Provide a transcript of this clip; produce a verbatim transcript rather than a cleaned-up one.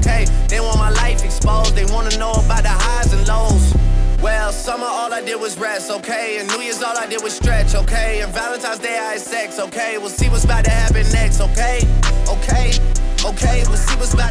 okay? They want my life exposed, they wanna know about the highs and lows. Well, summer all I did was rest, okay? And New Year's all I did was stretch, okay? And Valentine's Day I had sex, okay? We'll see what's about to happen next, okay? Okay, okay, we'll see what's about